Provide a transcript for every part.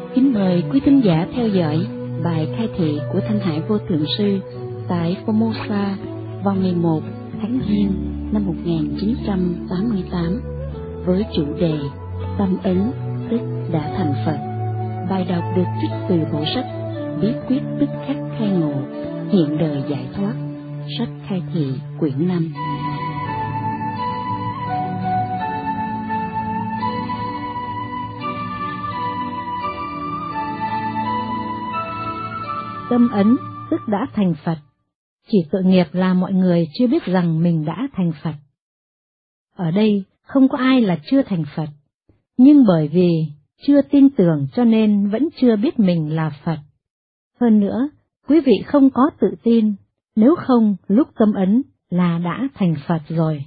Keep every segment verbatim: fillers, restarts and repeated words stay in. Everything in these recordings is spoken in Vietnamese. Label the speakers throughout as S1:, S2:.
S1: Kính mời quý thính giả theo dõi bài khai thị của Thanh Hải Vô Thượng Sư tại Formosa vào ngày một tháng Giêng năm một nghìn chín trăm tám mươi tám với chủ đề Tâm ấn tức đã thành Phật. Bài đọc được trích từ bộ sách Bí quyết tức khắc khai ngộ, hiện đời giải thoát, sách khai thị quyển năm. Tâm ấn tức đã thành Phật. Chỉ tội nghiệp là mọi người chưa biết rằng mình đã thành Phật. Ở đây không có ai là chưa thành Phật, nhưng bởi vì chưa tin tưởng cho nên vẫn chưa biết mình là Phật. Hơn nữa, quý vị không có tự tin, nếu không lúc tâm ấn là đã thành Phật rồi.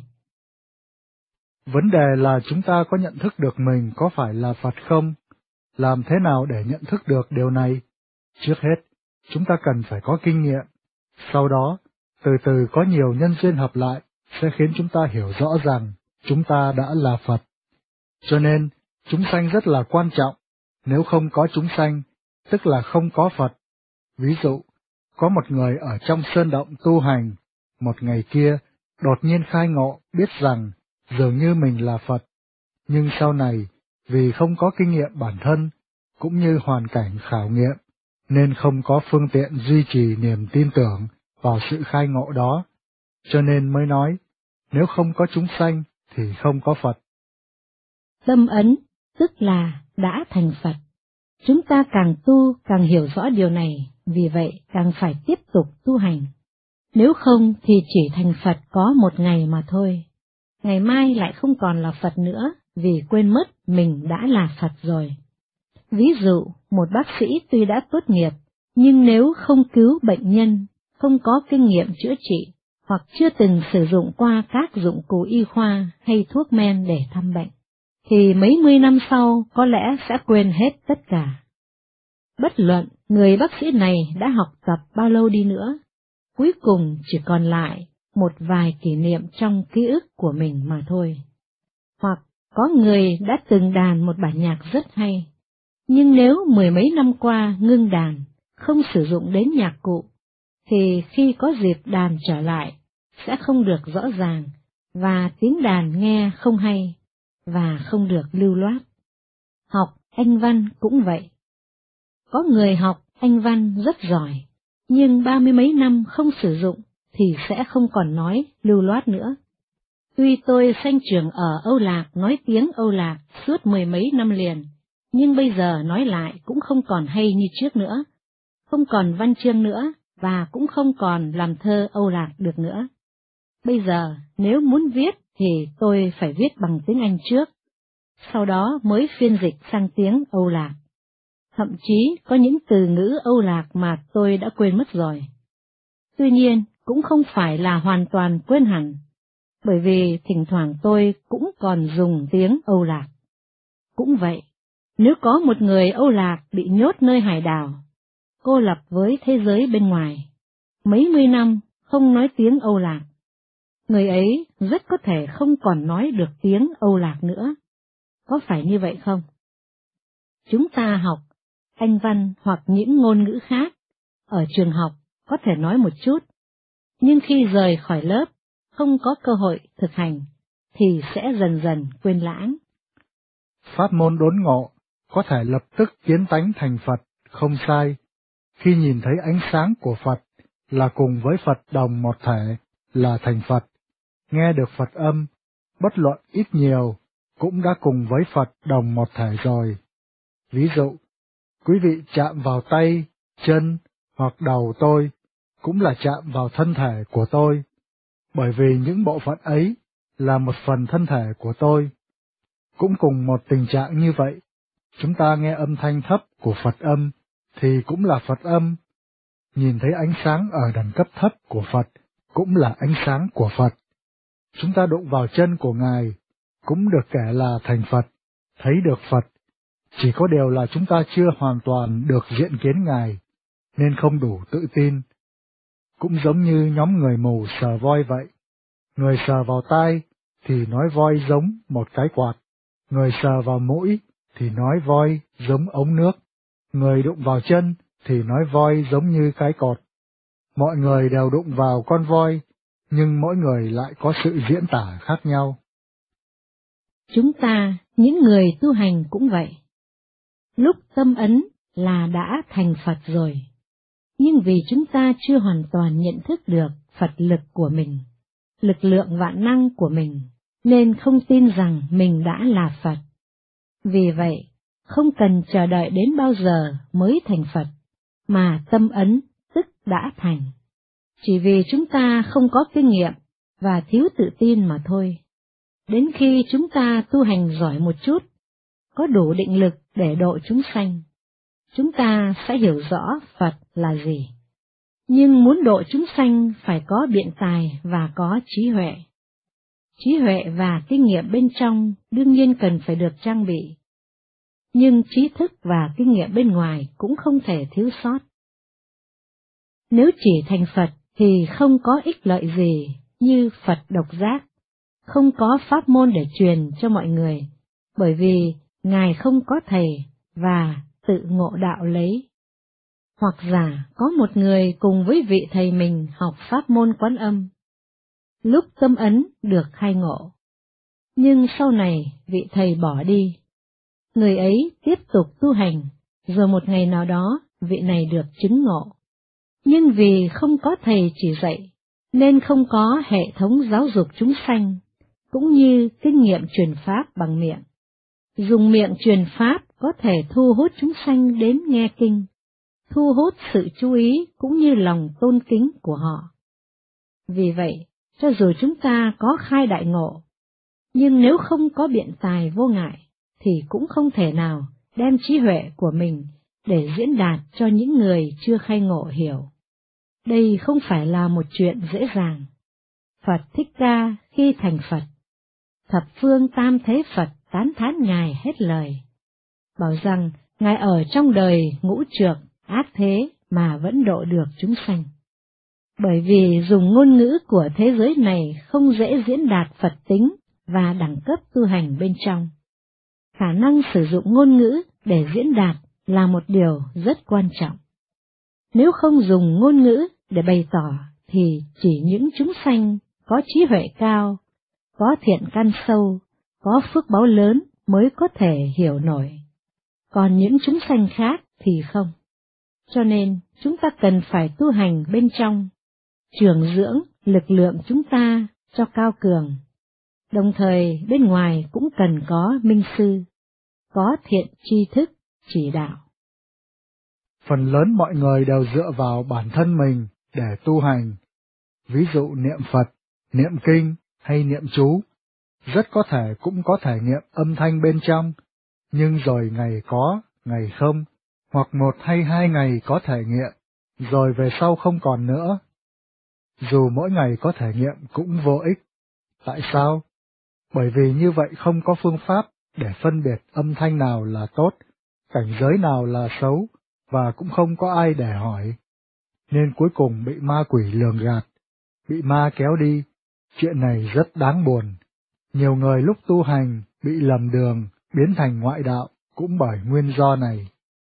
S2: Vấn đề là chúng ta có nhận thức được mình có phải là Phật không? Làm thế nào để nhận thức được điều này? Trước hết, chúng ta cần phải có kinh nghiệm. Sau đó, từ từ có nhiều nhân duyên hợp lại sẽ khiến chúng ta hiểu rõ rằng chúng ta đã là Phật. Cho nên, chúng sanh rất là quan trọng. Nếu không có chúng sanh, tức là không có Phật. Ví dụ, có một người ở trong sơn động tu hành, một ngày kia đột nhiên khai ngộ biết rằng dường như mình là Phật. Nhưng sau này, vì không có kinh nghiệm bản thân, cũng như hoàn cảnh khảo nghiệm, nên không có phương tiện duy trì niềm tin tưởng vào sự khai ngộ đó, cho nên mới nói, nếu không có chúng sanh thì không có Phật.
S1: Tâm ấn tức là đã thành Phật. Chúng ta càng tu càng hiểu rõ điều này, vì vậy càng phải tiếp tục tu hành. Nếu không thì chỉ thành Phật có một ngày mà thôi. Ngày mai lại không còn là Phật nữa, vì quên mất mình đã là Phật rồi. Ví dụ, một bác sĩ tuy đã tốt nghiệp, nhưng nếu không cứu bệnh nhân, không có kinh nghiệm chữa trị, hoặc chưa từng sử dụng qua các dụng cụ y khoa hay thuốc men để thăm bệnh, thì mấy mươi năm sau có lẽ sẽ quên hết tất cả. Bất luận người bác sĩ này đã học tập bao lâu đi nữa, cuối cùng chỉ còn lại một vài kỷ niệm trong ký ức của mình mà thôi. Hoặc có người đã từng đàn một bản nhạc rất hay, nhưng nếu mười mấy năm qua ngưng đàn, không sử dụng đến nhạc cụ, thì khi có dịp đàn trở lại, sẽ không được rõ ràng, và tiếng đàn nghe không hay, và không được lưu loát. Học Anh văn cũng vậy. Có người học Anh văn rất giỏi, nhưng ba mươi mấy năm không sử dụng, thì sẽ không còn nói lưu loát nữa. Tuy tôi sanh trưởng ở Âu Lạc nói tiếng Âu Lạc suốt mười mấy năm liền, nhưng bây giờ nói lại cũng không còn hay như trước nữa, không còn văn chương nữa, và cũng không còn làm thơ Âu Lạc được nữa. Bây giờ, nếu muốn viết thì tôi phải viết bằng tiếng Anh trước, sau đó mới phiên dịch sang tiếng Âu Lạc. Thậm chí có những từ ngữ Âu Lạc mà tôi đã quên mất rồi. Tuy nhiên, cũng không phải là hoàn toàn quên hẳn, bởi vì thỉnh thoảng tôi cũng còn dùng tiếng Âu Lạc. Cũng vậy, nếu có một người Âu Lạc bị nhốt nơi hải đảo, cô lập với thế giới bên ngoài, mấy mươi năm không nói tiếng Âu Lạc, người ấy rất có thể không còn nói được tiếng Âu Lạc nữa. Có phải như vậy không? Chúng ta học Anh văn hoặc những ngôn ngữ khác, ở trường học có thể nói một chút, nhưng khi rời khỏi lớp, không có cơ hội thực hành, thì sẽ dần dần quên lãng.
S2: Pháp môn đốn ngộ có thể lập tức kiến tánh thành Phật, không sai. Khi nhìn thấy ánh sáng của Phật là cùng với Phật đồng một thể, là thành Phật. Nghe được Phật âm, bất luận ít nhiều, cũng đã cùng với Phật đồng một thể rồi. Ví dụ, quý vị chạm vào tay, chân hoặc đầu tôi, cũng là chạm vào thân thể của tôi, bởi vì những bộ phận ấy là một phần thân thể của tôi. Cũng cùng một tình trạng như vậy, chúng ta nghe âm thanh thấp của Phật âm thì cũng là Phật âm. Nhìn thấy ánh sáng ở đẳng cấp thấp của Phật cũng là ánh sáng của Phật. Chúng ta đụng vào chân của Ngài cũng được kể là thành Phật, thấy được Phật. Chỉ có điều là chúng ta chưa hoàn toàn được diện kiến Ngài, nên không đủ tự tin. Cũng giống như nhóm người mù sờ voi vậy. Người sờ vào tai thì nói voi giống một cái quạt, người sờ vào mũi thì nói voi giống ống nước. Người đụng vào chân thì nói voi giống như cái cột. Mọi người đều đụng vào con voi, nhưng mỗi người lại có sự diễn tả khác nhau.
S1: Chúng ta, những người tu hành cũng vậy. Lúc tâm ấn là đã thành Phật rồi, nhưng vì chúng ta chưa hoàn toàn nhận thức được Phật lực của mình, lực lượng vạn năng của mình, nên không tin rằng mình đã là Phật. Vì vậy, không cần chờ đợi đến bao giờ mới thành Phật, mà tâm ấn tức đã thành. Chỉ vì chúng ta không có kinh nghiệm và thiếu tự tin mà thôi. Đến khi chúng ta tu hành giỏi một chút, có đủ định lực để độ chúng sanh, chúng ta sẽ hiểu rõ Phật là gì. Nhưng muốn độ chúng sanh phải có biện tài và có trí huệ. Trí huệ và kinh nghiệm bên trong đương nhiên cần phải được trang bị, nhưng trí thức và kinh nghiệm bên ngoài cũng không thể thiếu sót. Nếu chỉ thành Phật thì không có ích lợi gì như Phật độc giác, không có pháp môn để truyền cho mọi người, bởi vì Ngài không có thầy và tự ngộ đạo lấy. Hoặc giả có một người cùng với vị thầy mình học pháp môn Quán Âm, lúc tâm ấn được khai ngộ, nhưng sau này vị thầy bỏ đi. Người ấy tiếp tục tu hành, rồi một ngày nào đó vị này được chứng ngộ. Nhưng vì không có thầy chỉ dạy, nên không có hệ thống giáo dục chúng sanh, cũng như kinh nghiệm truyền pháp bằng miệng. Dùng miệng truyền pháp có thể thu hút chúng sanh đến nghe kinh, thu hút sự chú ý cũng như lòng tôn kính của họ. Vì vậy, cho dù chúng ta có khai đại ngộ, nhưng nếu không có biện tài vô ngại, thì cũng không thể nào đem trí huệ của mình để diễn đạt cho những người chưa khai ngộ hiểu. Đây không phải là một chuyện dễ dàng. Phật Thích Ca khi thành Phật, thập phương tam thế Phật tán thán Ngài hết lời, bảo rằng Ngài ở trong đời ngũ trược, ác thế mà vẫn độ được chúng sanh. Bởi vì dùng ngôn ngữ của thế giới này không dễ diễn đạt Phật tính và đẳng cấp tu hành bên trong. Khả năng sử dụng ngôn ngữ để diễn đạt là một điều rất quan trọng. Nếu không dùng ngôn ngữ để bày tỏ thì chỉ những chúng sanh có trí huệ cao, có thiện căn sâu, có phước báu lớn mới có thể hiểu nổi. Còn những chúng sanh khác thì không. Cho nên chúng ta cần phải tu hành bên trong, trường dưỡng lực lượng chúng ta cho cao cường. Đồng thời bên ngoài cũng cần có minh sư, có thiện tri thức chỉ đạo.
S2: Phần lớn mọi người đều dựa vào bản thân mình để tu hành, ví dụ niệm Phật, niệm kinh hay niệm chú, rất có thể cũng có thể nghiệm âm thanh bên trong, nhưng rồi ngày có, ngày không, hoặc một hay hai ngày có thể nghiệm, rồi về sau không còn nữa. Dù mỗi ngày có thể nghiệm cũng vô ích. Tại sao? Bởi vì như vậy không có phương pháp để phân biệt âm thanh nào là tốt, cảnh giới nào là xấu, và cũng không có ai để hỏi. Nên cuối cùng bị ma quỷ lường gạt, bị ma kéo đi. Chuyện này rất đáng buồn. Nhiều người lúc tu hành bị lầm đường, biến thành ngoại đạo, cũng bởi nguyên do này.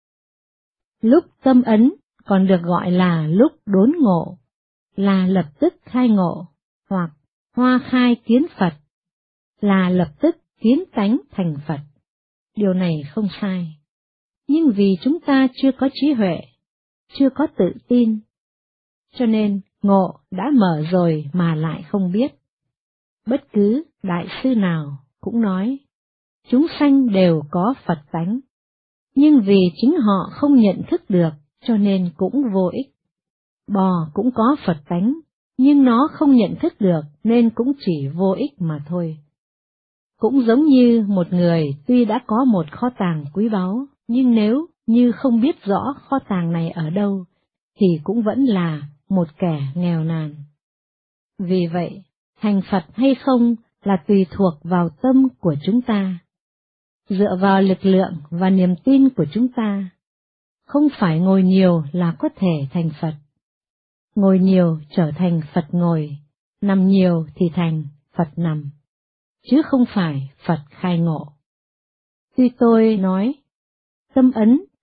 S1: Lúc tâm ấn còn được gọi là lúc đốn ngộ, là lập tức khai ngộ, hoặc hoa khai kiến Phật, là lập tức kiến tánh thành Phật. Điều này không sai. Nhưng vì chúng ta chưa có trí huệ, chưa có tự tin, cho nên ngộ đã mở rồi mà lại không biết. Bất cứ đại sư nào cũng nói, chúng sanh đều có Phật tánh, nhưng vì chính họ không nhận thức được cho nên cũng vô ích. Bò cũng có Phật tánh, nhưng nó không nhận thức được nên cũng chỉ vô ích mà thôi. Cũng giống như một người tuy đã có một kho tàng quý báu, nhưng nếu như không biết rõ kho tàng này ở đâu, thì cũng vẫn là một kẻ nghèo nàn. Vì vậy, thành Phật hay không là tùy thuộc vào tâm của chúng ta, dựa vào lực lượng và niềm tin của chúng ta. Không phải ngồi nhiều là có thể thành Phật. Ngồi nhiều trở thành Phật ngồi, nằm nhiều thì thành Phật nằm, chứ không phải Phật khai ngộ. Tuy tôi nói, tâm ấn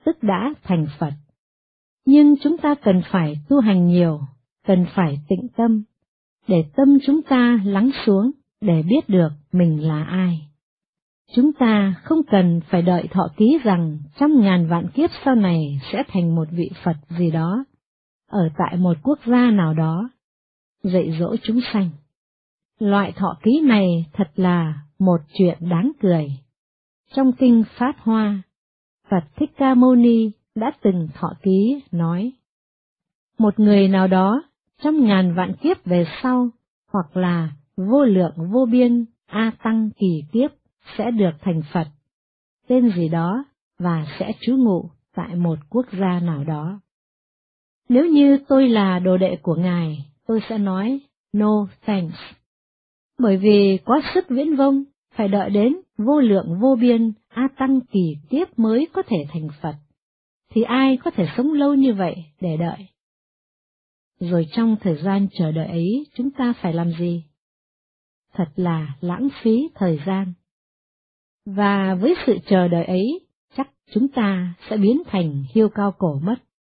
S1: tức đã thành Phật. Nhưng chúng ta cần phải tu hành nhiều, cần phải tĩnh tâm, để tâm chúng ta lắng xuống, để biết được mình là ai. Chúng ta không cần phải đợi thọ ký rằng trăm ngàn vạn kiếp sau này sẽ thành một vị Phật gì đó, ở tại một quốc gia nào đó, dạy dỗ chúng sanh. Loại thọ ký này thật là một chuyện đáng cười. Trong kinh Pháp Hoa, Phật Thích Ca Mâu Ni đã từng thọ ký nói, một người nào đó trăm ngàn vạn kiếp về sau, hoặc là vô lượng vô biên A Tăng kỳ kiếp sẽ được thành Phật, tên gì đó, và sẽ trú ngụ tại một quốc gia nào đó. Nếu như tôi là đồ đệ của Ngài, tôi sẽ nói no thanks, bởi vì quá sức viễn vông, phải đợi đến vô lượng vô biên A Tăng kỳ kiếp mới có thể thành Phật, thì ai có thể sống lâu như vậy để đợi? Rồi trong thời gian chờ đợi ấy chúng ta phải làm gì? Thật là lãng phí thời gian. Và với sự chờ đợi ấy, chắc chúng ta sẽ biến thành hiêu cao cổ mất.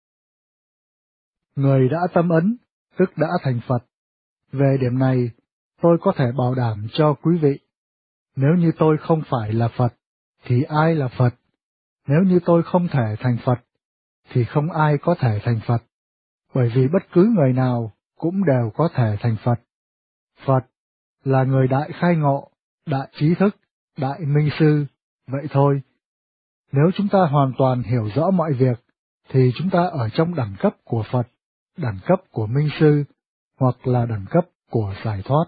S2: Người đã tâm ấn, tức đã thành Phật. Về điểm này, tôi có thể bảo đảm cho quý vị. Nếu như tôi không phải là Phật, thì ai là Phật? Nếu như tôi không thể thành Phật, thì không ai có thể thành Phật. Bởi vì bất cứ người nào cũng đều có thể thành Phật. Phật là người đại khai ngộ, đại trí thức, đại minh sư, vậy thôi. Nếu chúng ta hoàn toàn hiểu rõ mọi việc, thì chúng ta ở trong đẳng cấp của Phật, đẳng cấp của minh sư, hoặc là đẳng cấp của giải thoát.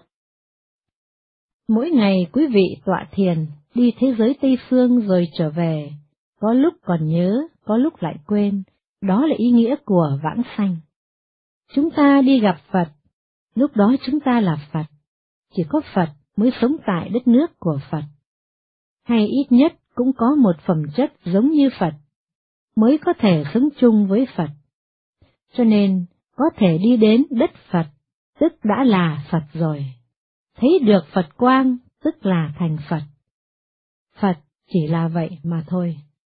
S1: Mỗi ngày quý vị tọa thiền, đi thế giới Tây Phương rồi trở về, có lúc còn nhớ, có lúc lại quên, đó là ý nghĩa của vãng sanh. Chúng ta đi gặp Phật, lúc đó chúng ta là Phật, chỉ có Phật mới sống tại đất nước của Phật. Hay ít nhất cũng có một phẩm chất giống như Phật, mới có thể sống chung với Phật. Cho nên, có thể đi đến đất Phật, tức đã là Phật rồi. Thấy được Phật quang, tức là thành Phật. Phật chỉ là vậy mà thôi.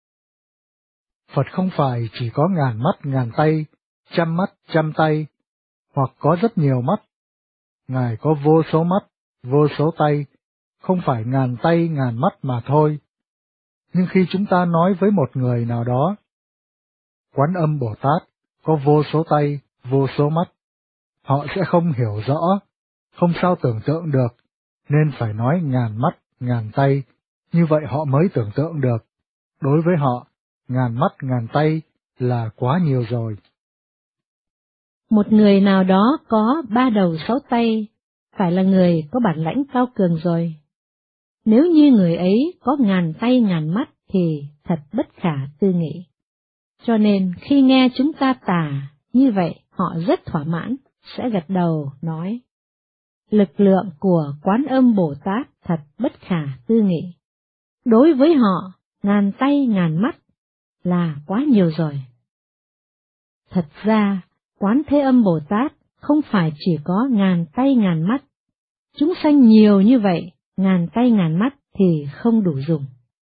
S2: Phật không phải chỉ có ngàn mắt ngàn tay, trăm mắt trăm tay, hoặc có rất nhiều mắt. Ngài có vô số mắt, vô số tay, không phải ngàn tay ngàn mắt mà thôi. Nhưng khi chúng ta nói với một người nào đó, Quán Âm Bồ Tát có vô số tay, vô số mắt, họ sẽ không hiểu rõ, không sao tưởng tượng được, nên phải nói ngàn mắt, ngàn tay, như vậy họ mới tưởng tượng được. Đối với họ, ngàn mắt, ngàn tay là quá nhiều rồi.
S1: Một người nào đó có ba đầu sáu tay, phải là người có bản lãnh cao cường rồi. Nếu như người ấy có ngàn tay ngàn mắt thì thật bất khả tư nghị. Cho nên khi nghe chúng ta tả như vậy, họ rất thỏa mãn, sẽ gật đầu nói, lực lượng của Quán Âm Bồ Tát thật bất khả tư nghị. Đối với họ, ngàn tay ngàn mắt là quá nhiều rồi. Thật ra, Quán Thế Âm Bồ Tát không phải chỉ có ngàn tay ngàn mắt. Chúng sanh nhiều như vậy, ngàn tay ngàn mắt thì không đủ dùng.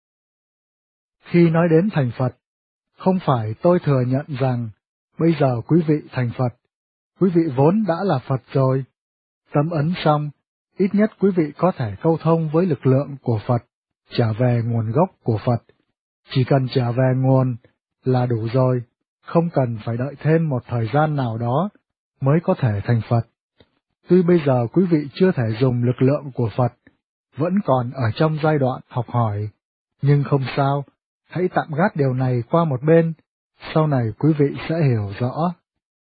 S2: Khi nói đến thành Phật, không phải tôi thừa nhận rằng bây giờ quý vị thành Phật, quý vị vốn đã là Phật rồi. Tâm ấn xong, ít nhất quý vị có thể câu thông với lực lượng của Phật, trở về nguồn gốc của Phật. Chỉ cần trở về nguồn là đủ rồi, không cần phải đợi thêm một thời gian nào đó mới có thể thành Phật. Tuy bây giờ quý vị chưa thể dùng lực lượng của Phật, vẫn còn ở trong giai đoạn học hỏi, nhưng không sao, hãy tạm gác điều này qua một bên, sau này quý vị sẽ hiểu rõ.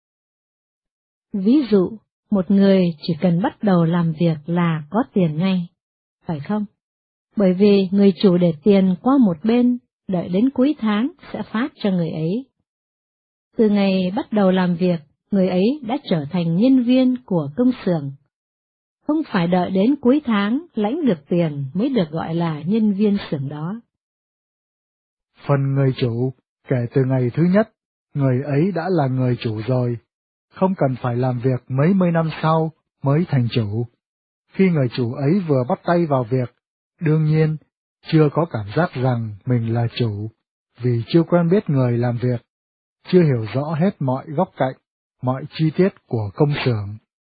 S1: Ví dụ, một người chỉ cần bắt đầu làm việc là có tiền ngay, phải không? Bởi vì người chủ để tiền qua một bên, đợi đến cuối tháng sẽ phát cho người ấy. Từ ngày bắt đầu làm việc, người ấy đã trở thành nhân viên của công xưởng. Không phải đợi đến cuối tháng lãnh được tiền mới được gọi là nhân viên xưởng đó.
S2: Phần người chủ, kể từ ngày thứ nhất, người ấy đã là người chủ rồi, không cần phải làm việc mấy mươi năm sau mới thành chủ. Khi người chủ ấy vừa bắt tay vào việc, đương nhiên, chưa có cảm giác rằng mình là chủ, vì chưa quen biết người làm việc, chưa hiểu rõ hết mọi góc cạnh, mọi chi tiết của công xưởng.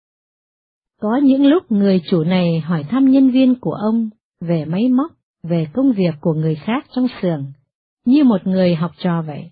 S1: Có những lúc người chủ này hỏi thăm nhân viên của ông về máy móc, về công việc của người khác trong xưởng, như một người học trò vậy.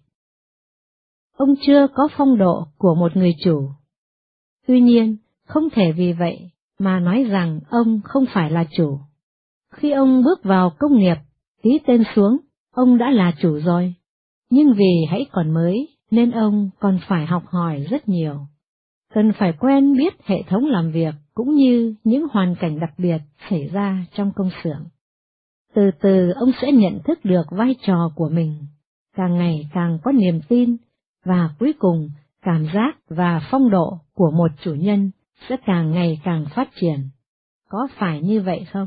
S1: Ông chưa có phong độ của một người chủ. Tuy nhiên, không thể vì vậy mà nói rằng ông không phải là chủ. Khi ông bước vào công nghiệp, ký tên xuống, ông đã là chủ rồi. Nhưng vì hãy còn mới, nên ông còn phải học hỏi rất nhiều. Cần phải quen biết hệ thống làm việc cũng như những hoàn cảnh đặc biệt xảy ra trong công xưởng. Từ từ ông sẽ nhận thức được vai trò của mình, càng ngày càng có niềm tin, và cuối cùng cảm giác và phong độ của một chủ nhân sẽ càng ngày càng phát triển. Có phải như vậy không?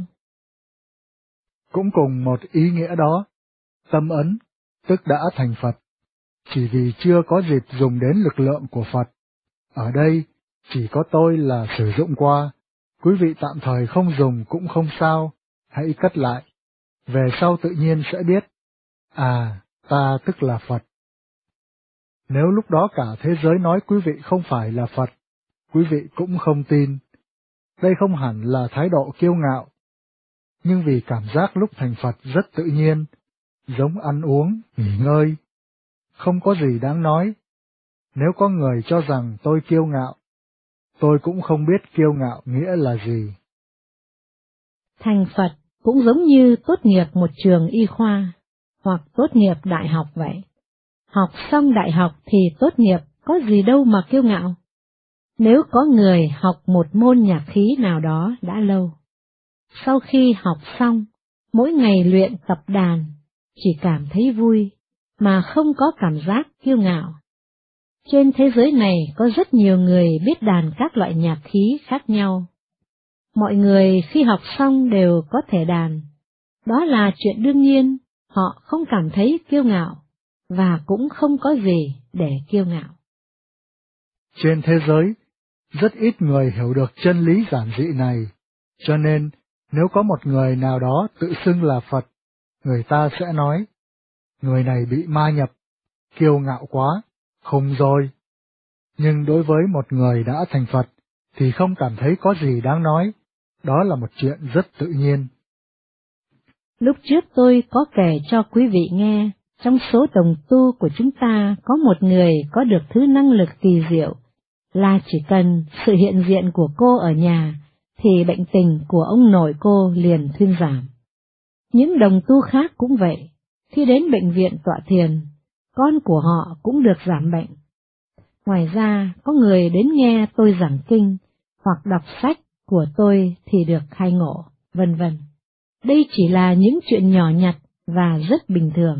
S2: Cũng cùng một ý nghĩa đó, tâm ấn, tức đã thành Phật, chỉ vì chưa có dịp dùng đến lực lượng của Phật. Ở đây, chỉ có tôi là sử dụng qua, quý vị tạm thời không dùng cũng không sao, hãy cất lại. Về sau tự nhiên sẽ biết, à, ta tức là Phật. Nếu lúc đó cả thế giới nói quý vị không phải là Phật, quý vị cũng không tin. Đây không hẳn là thái độ kiêu ngạo, nhưng vì cảm giác lúc thành Phật rất tự nhiên, giống ăn uống, nghỉ ngơi, không có gì đáng nói. Nếu có người cho rằng tôi kiêu ngạo, tôi cũng không biết kiêu ngạo nghĩa là gì.
S1: Thành Phật cũng giống như tốt nghiệp một trường y khoa, hoặc tốt nghiệp đại học vậy. Học xong đại học thì tốt nghiệp, có gì đâu mà kiêu ngạo. Nếu có người học một môn nhạc khí nào đó đã lâu, sau khi học xong, mỗi ngày luyện tập đàn, chỉ cảm thấy vui, mà không có cảm giác kiêu ngạo. Trên thế giới này có rất nhiều người biết đàn các loại nhạc khí khác nhau. Mọi người khi học xong đều có thể đàn. Đó là chuyện đương nhiên, họ không cảm thấy kiêu ngạo, và cũng không có gì để kiêu ngạo.
S2: Trên thế giới, rất ít người hiểu được chân lý giản dị này, cho nên nếu có một người nào đó tự xưng là Phật, người ta sẽ nói, người này bị ma nhập, kiêu ngạo quá, không rồi. Nhưng đối với một người đã thành Phật, thì không cảm thấy có gì đáng nói, đó là một chuyện rất tự nhiên.
S1: Lúc trước tôi có kể cho quý vị nghe, trong số đồng tu của chúng ta có một người có được thứ năng lực kỳ diệu, là chỉ cần sự hiện diện của cô ở nhà, thì bệnh tình của ông nội cô liền thuyên giảm. Những đồng tu khác cũng vậy, khi đến bệnh viện tọa thiền, con của họ cũng được giảm bệnh. Ngoài ra, có người đến nghe tôi giảng kinh, hoặc đọc sách của tôi thì được khai ngộ, vân vân. Đây chỉ là những chuyện nhỏ nhặt và rất bình thường.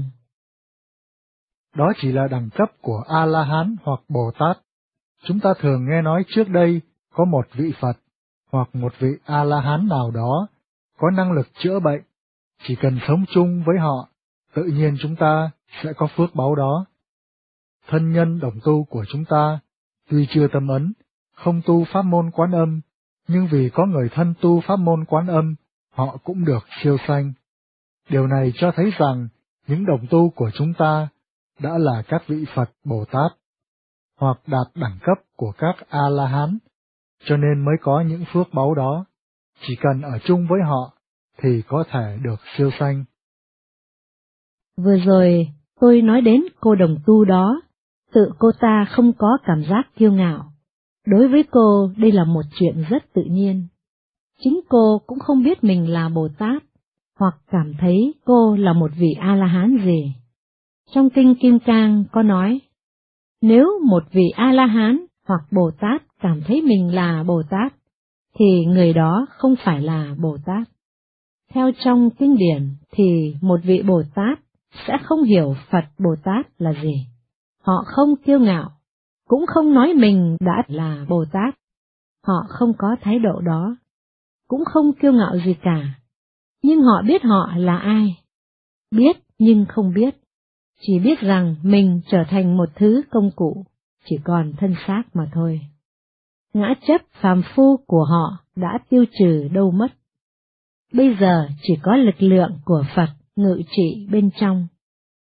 S2: Đó chỉ là đẳng cấp của A-la-hán hoặc Bồ Tát. Chúng ta thường nghe nói trước đây có một vị Phật hoặc một vị A-la-hán nào đó có năng lực chữa bệnh, chỉ cần sống chung với họ, tự nhiên chúng ta sẽ có phước báu đó. Thân nhân đồng tu của chúng ta, tuy chưa tâm ấn, không tu pháp môn Quán Âm, nhưng vì có người thân tu pháp môn Quán Âm, họ cũng được siêu sanh. Điều này cho thấy rằng những đồng tu của chúng ta đã là các vị Phật Bồ Tát, hoặc đạt đẳng cấp của các A-la-hán, cho nên mới có những phước báu đó. Chỉ cần ở chung với họ thì có thể được siêu sanh.
S1: Vừa rồi tôi nói đến cô đồng tu đó, tự cô ta không có cảm giác kiêu ngạo. Đối với cô đây là một chuyện rất tự nhiên. Chính cô cũng không biết mình là Bồ Tát, hoặc cảm thấy cô là một vị A-la-hán gì. Trong Kinh Kim Cang có nói, nếu một vị A-la-hán hoặc Bồ Tát cảm thấy mình là Bồ Tát, thì người đó không phải là Bồ Tát. Theo trong kinh điển thì một vị Bồ Tát sẽ không hiểu Phật Bồ Tát là gì. Họ không kiêu ngạo, cũng không nói mình đã là Bồ Tát. Họ không có thái độ đó, cũng không kiêu ngạo gì cả. Nhưng họ biết họ là ai. Biết nhưng không biết. Chỉ biết rằng mình trở thành một thứ công cụ, chỉ còn thân xác mà thôi. Ngã chấp phàm phu của họ đã tiêu trừ đâu mất. Bây giờ chỉ có lực lượng của Phật ngự trị bên trong.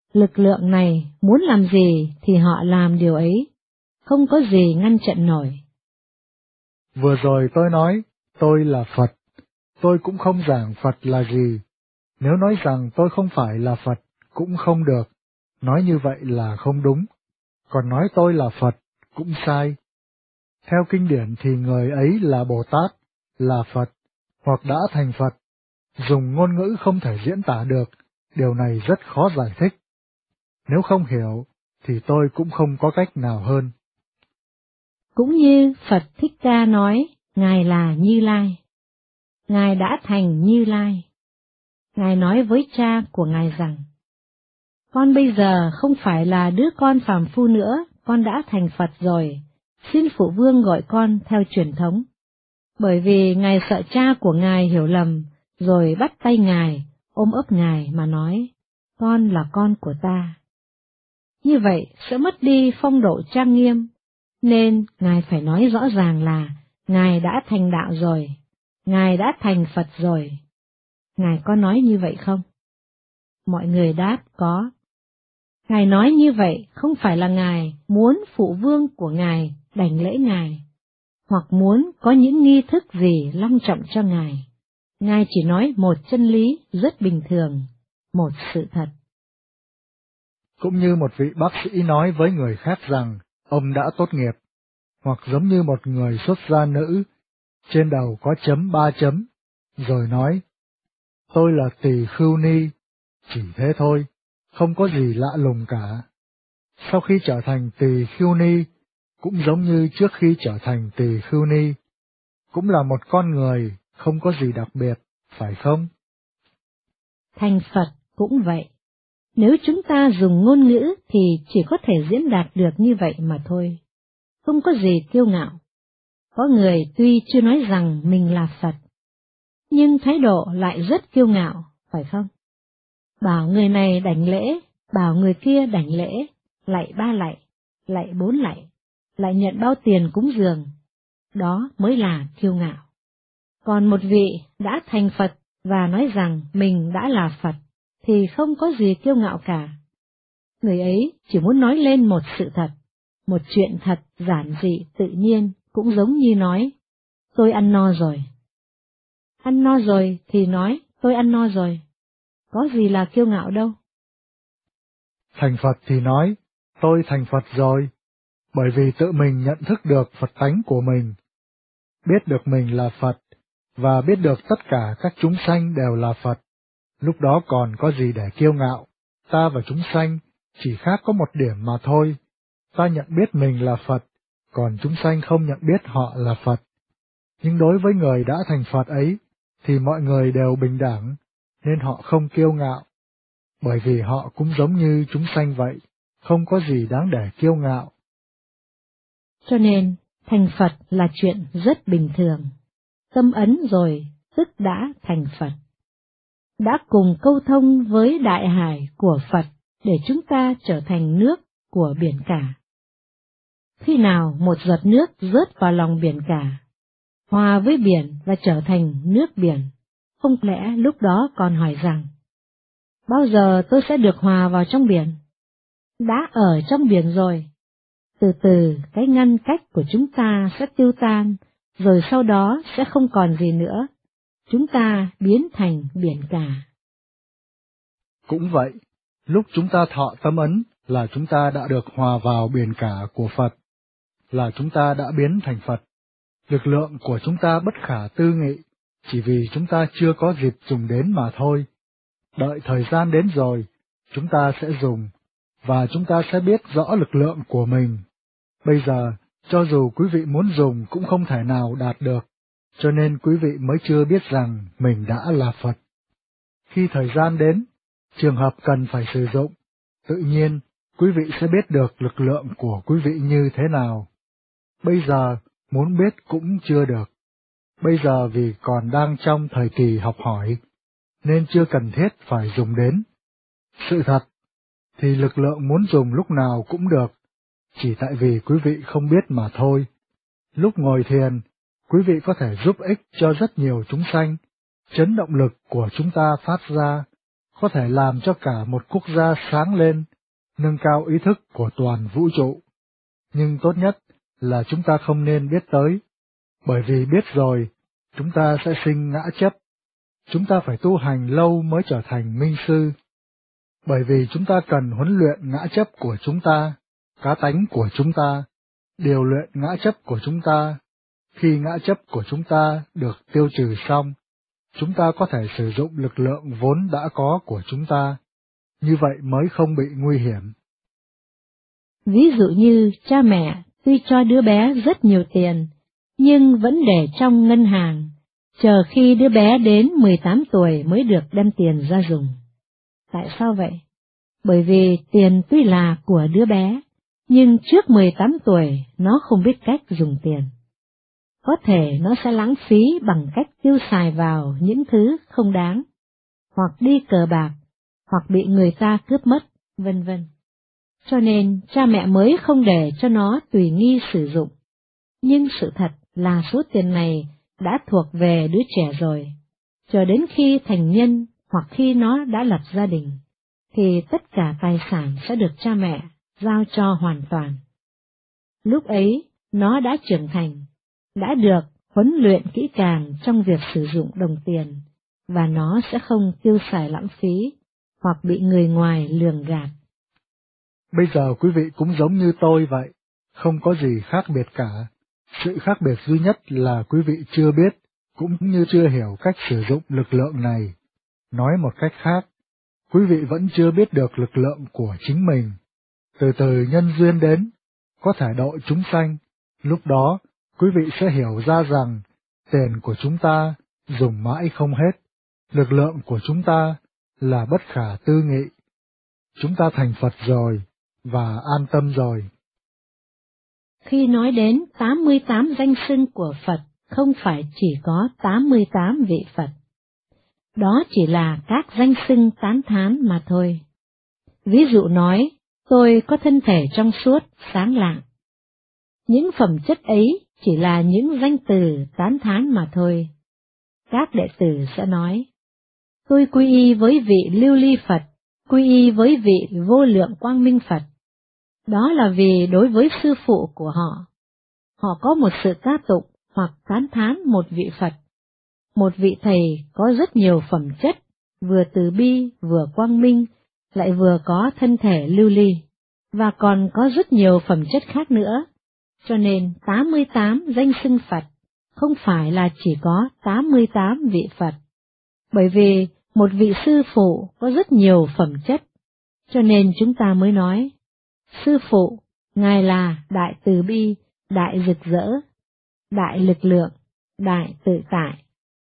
S1: Lực lượng này muốn làm gì thì họ làm điều ấy, không có gì ngăn chặn nổi.
S2: Vừa rồi tôi nói, tôi là Phật. Tôi cũng không giảng Phật là gì. Nếu nói rằng tôi không phải là Phật, cũng không được. Nói như vậy là không đúng. Còn nói tôi là Phật, cũng sai. Theo kinh điển thì người ấy là Bồ Tát, là Phật, hoặc đã thành Phật. Dùng ngôn ngữ không thể diễn tả được, điều này rất khó giải thích. Nếu không hiểu, thì tôi cũng không có cách nào hơn.
S1: Cũng như Phật Thích Ca nói, Ngài là Như Lai. Ngài đã thành Như Lai. Ngài nói với cha của Ngài rằng, con bây giờ không phải là đứa con phàm phu nữa, con đã thành Phật rồi, xin phụ vương gọi con theo truyền thống. Bởi vì Ngài sợ cha của Ngài hiểu lầm, rồi bắt tay Ngài, ôm ấp Ngài mà nói, con là con của ta. Như vậy sẽ mất đi phong độ trang nghiêm, nên Ngài phải nói rõ ràng là Ngài đã thành đạo rồi, Ngài đã thành Phật rồi. Ngài có nói như vậy không? Mọi người đáp có. Ngài nói như vậy không phải là Ngài muốn phụ vương của Ngài đảnh lễ Ngài, hoặc muốn có những nghi thức gì long trọng cho Ngài. Ngài chỉ nói một chân lý rất bình thường, một sự thật.
S2: Cũng như một vị bác sĩ nói với người khác rằng ông đã tốt nghiệp, hoặc giống như một người xuất gia nữ, trên đầu có chấm ba chấm, rồi nói, tôi là Tỳ Khưu Ni, chỉ thế thôi, không có gì lạ lùng cả. Sau khi trở thành Tỳ Khưu Ni, cũng giống như trước khi trở thành Tỳ Khưu Ni, cũng là một con người, không có gì đặc biệt, phải không?
S1: Thành Phật cũng vậy. Nếu chúng ta dùng ngôn ngữ thì chỉ có thể diễn đạt được như vậy mà thôi. Không có gì kiêu ngạo. Có người tuy chưa nói rằng mình là Phật, nhưng thái độ lại rất kiêu ngạo, phải không? Bảo người này đảnh lễ, bảo người kia đảnh lễ, lạy ba lạy, lạy bốn lạy, lại nhận bao tiền cúng dường. Đó mới là kiêu ngạo. Còn một vị đã thành Phật và nói rằng mình đã là Phật, thì không có gì kiêu ngạo cả. Người ấy chỉ muốn nói lên một sự thật, một chuyện thật giản dị tự nhiên, cũng giống như nói, tôi ăn no rồi. Ăn no rồi thì nói, tôi ăn no rồi. Có gì là kiêu ngạo đâu.
S2: Thành Phật thì nói, tôi thành Phật rồi, bởi vì tự mình nhận thức được Phật tánh của mình, biết được mình là Phật, và biết được tất cả các chúng sanh đều là Phật. Lúc đó còn có gì để kiêu ngạo, ta và chúng sanh chỉ khác có một điểm mà thôi, ta nhận biết mình là Phật, còn chúng sanh không nhận biết họ là Phật. Nhưng đối với người đã thành Phật ấy, thì mọi người đều bình đẳng, nên họ không kiêu ngạo, bởi vì họ cũng giống như chúng sanh vậy, không có gì đáng để kiêu ngạo.
S1: Cho nên, thành Phật là chuyện rất bình thường. Tâm ấn rồi, tức đã thành Phật. Đã cùng câu thông với đại hải của Phật để chúng ta trở thành nước của biển cả. Khi nào một giọt nước rớt vào lòng biển cả, hòa với biển và trở thành nước biển, không lẽ lúc đó còn hỏi rằng, bao giờ tôi sẽ được hòa vào trong biển? Đã ở trong biển rồi. Từ từ cái ngăn cách của chúng ta sẽ tiêu tan, rồi sau đó sẽ không còn gì nữa. Chúng ta biến thành biển cả.
S2: Cũng vậy, lúc chúng ta thọ tâm ấn là chúng ta đã được hòa vào biển cả của Phật, là chúng ta đã biến thành Phật. Lực lượng của chúng ta bất khả tư nghị, chỉ vì chúng ta chưa có dịp dùng đến mà thôi. Đợi thời gian đến rồi, chúng ta sẽ dùng, và chúng ta sẽ biết rõ lực lượng của mình. Bây giờ, cho dù quý vị muốn dùng cũng không thể nào đạt được, cho nên quý vị mới chưa biết rằng mình đã là Phật. Khi thời gian đến, trường hợp cần phải sử dụng, tự nhiên, quý vị sẽ biết được lực lượng của quý vị như thế nào. Bây giờ, muốn biết cũng chưa được. Bây giờ vì còn đang trong thời kỳ học hỏi, nên chưa cần thiết phải dùng đến. Sự thật, thì lực lượng muốn dùng lúc nào cũng được, chỉ tại vì quý vị không biết mà thôi. Lúc ngồi thiền, quý vị có thể giúp ích cho rất nhiều chúng sanh, chấn động lực của chúng ta phát ra, có thể làm cho cả một quốc gia sáng lên, nâng cao ý thức của toàn vũ trụ. Nhưng tốt nhất là chúng ta không nên biết tới, bởi vì biết rồi, chúng ta sẽ sinh ngã chấp. Chúng ta phải tu hành lâu mới trở thành minh sư. Bởi vì chúng ta cần huấn luyện ngã chấp của chúng ta, cá tánh của chúng ta, điều luyện ngã chấp của chúng ta. Khi ngã chấp của chúng ta được tiêu trừ xong, chúng ta có thể sử dụng lực lượng vốn đã có của chúng ta, như vậy mới không bị nguy hiểm.
S1: Ví dụ như cha mẹ tuy cho đứa bé rất nhiều tiền, nhưng vẫn để trong ngân hàng, chờ khi đứa bé đến mười tám tuổi mới được đem tiền ra dùng. Tại sao vậy? Bởi vì tiền tuy là của đứa bé, nhưng trước mười tám tuổi nó không biết cách dùng tiền. Có thể nó sẽ lãng phí bằng cách tiêu xài vào những thứ không đáng, hoặc đi cờ bạc, hoặc bị người ta cướp mất, vân vân. Cho nên cha mẹ mới không để cho nó tùy nghi sử dụng. Nhưng sự thật là số tiền này đã thuộc về đứa trẻ rồi, cho đến khi thành nhân hoặc khi nó đã lập gia đình, thì tất cả tài sản sẽ được cha mẹ giao cho hoàn toàn. Lúc ấy, nó đã trưởng thành, đã được huấn luyện kỹ càng trong việc sử dụng đồng tiền, và nó sẽ không tiêu xài lãng phí, hoặc bị người ngoài lường gạt.
S2: Bây giờ quý vị cũng giống như tôi vậy, không có gì khác biệt cả. Sự khác biệt duy nhất là quý vị chưa biết, cũng như chưa hiểu cách sử dụng lực lượng này. Nói một cách khác, quý vị vẫn chưa biết được lực lượng của chính mình. Từ từ nhân duyên đến, có thể độ chúng sanh, lúc đó quý vị sẽ hiểu ra rằng tiền của chúng ta dùng mãi không hết, lực lượng của chúng ta là bất khả tư nghị. Chúng ta thành Phật rồi, và an tâm rồi.
S1: Khi nói đến tám mươi tám danh xưng của Phật, không phải chỉ có tám mươi tám vị Phật. Đó chỉ là các danh xưng tán thán mà thôi. Ví dụ nói, tôi có thân thể trong suốt, sáng lạng. Những phẩm chất ấy chỉ là những danh từ tán thán mà thôi. Các đệ tử sẽ nói, tôi quy y với vị Lưu Ly Phật, quy y với vị Vô Lượng Quang Minh Phật. Đó là vì đối với sư phụ của họ, họ có một sự ca tụng hoặc tán thán một vị Phật. Một vị thầy có rất nhiều phẩm chất, vừa từ bi, vừa quang minh, lại vừa có thân thể lưu ly, và còn có rất nhiều phẩm chất khác nữa. Cho nên tám mươi tám danh xưng Phật không phải là chỉ có tám mươi tám vị Phật, bởi vì một vị sư phụ có rất nhiều phẩm chất, cho nên chúng ta mới nói, sư phụ, Ngài là đại từ bi, đại rực rỡ, đại lực lượng, đại tự tại.